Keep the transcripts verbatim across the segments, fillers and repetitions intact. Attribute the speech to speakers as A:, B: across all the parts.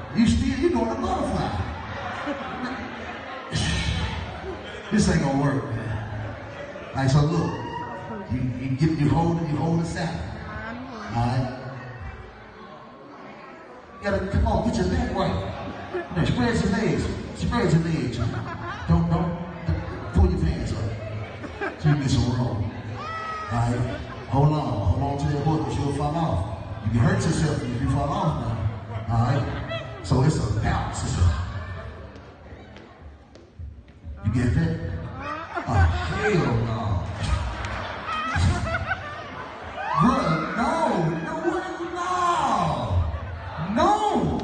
A: You still, you doing a butterfly. This ain't gonna work, man. All right, so look, you, you get, you hold it, you hold the saddle. All right. You gotta, come on, get your neck right. Now, spread your legs, spread your legs. Don't, don't, don't pull your pants up so you get some room. All right, hold on, hold on to your book, because you'll fall off. You can hurt yourself if you fall off now. All right, so it's a bounce. It's a, you get that? Oh, hell no. Bruh, no, no, no, no.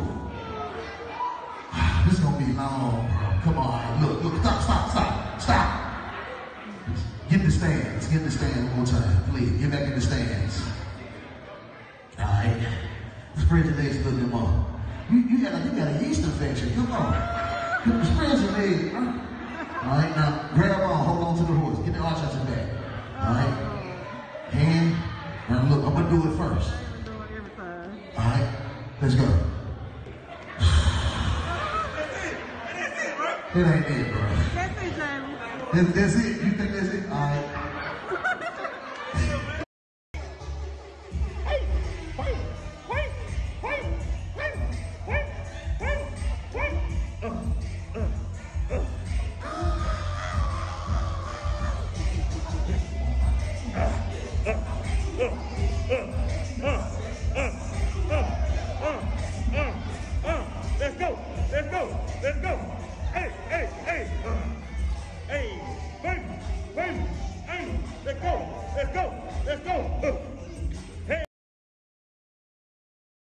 A: This is gonna be long, bro. Come on, look, look, stop, stop, stop, stop. Get in the stands, get in the stands one more time, please. Get back in the stands. All right, spread your legs a little bit more. You, you got a, you got a yeast infection. Come on, spread your legs, bro. All right, now grab on, hold on to the horse. Get the arch out your back. All right, hand. Now look, I'm gonna do it first. All right, let's go. It ain't it, bro.
B: That's it, Jaylin.
A: That's, that's it? You think that's it? All right.